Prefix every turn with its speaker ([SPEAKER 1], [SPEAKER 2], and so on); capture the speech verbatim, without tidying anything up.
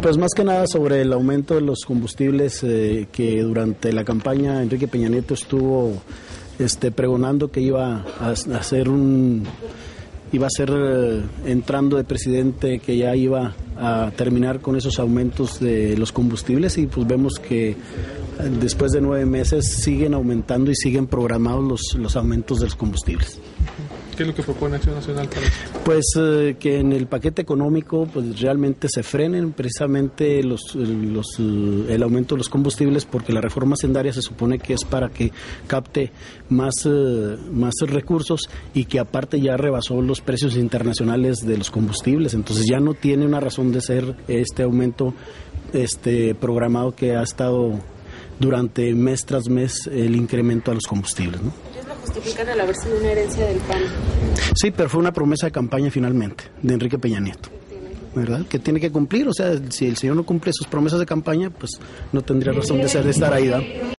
[SPEAKER 1] Pues más que nada sobre el aumento de los combustibles eh, que durante la campaña Enrique Peña Nieto estuvo este, pregonando que iba a, a hacer un... iba a ser eh, entrando de presidente, que ya iba a terminar con esos aumentos de los combustibles, y pues vemos que eh, después de nueve meses siguen aumentando y siguen programados los, los aumentos de los combustibles.
[SPEAKER 2] ¿Qué es lo que propone Acción Nacional para esto?
[SPEAKER 1] Pues eh, que en el paquete económico pues realmente se frenen precisamente los, los, el aumento de los combustibles, porque la reforma hacendaria se supone que es para que capte más, eh, más recursos, y que aparte ya rebasó los precios internacionales de los combustibles, entonces ya no tiene una razón de ser este aumento este programado que ha estado durante mes tras mes el incremento a los combustibles, ¿no?
[SPEAKER 3] Justifican al haber sido una herencia del P A N.
[SPEAKER 1] Sí, pero fue una promesa de campaña finalmente de Enrique Peña Nieto, ¿verdad? Que tiene que cumplir, o sea, si el señor no cumple sus promesas de campaña, pues no tendría razón de ser de estar ahí, ¿verdad?